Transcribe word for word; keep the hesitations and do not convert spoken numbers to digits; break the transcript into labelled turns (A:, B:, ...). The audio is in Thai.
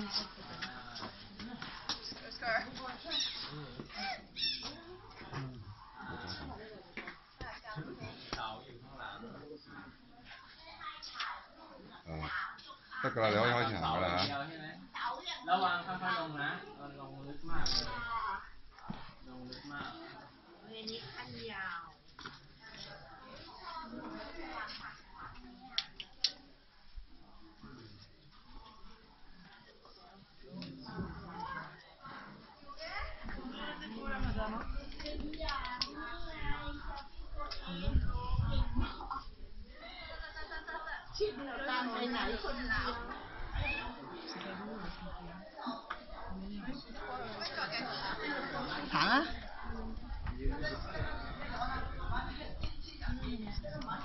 A: ถ้ากระเดี๋ยวเขาฉากแล้วนะ
B: ระวังค่อยๆลงนะมันลงลึกมากเลยลงลึกมากเวนี้ขั้นยาวชิดตามไปไหนคนเราฮะ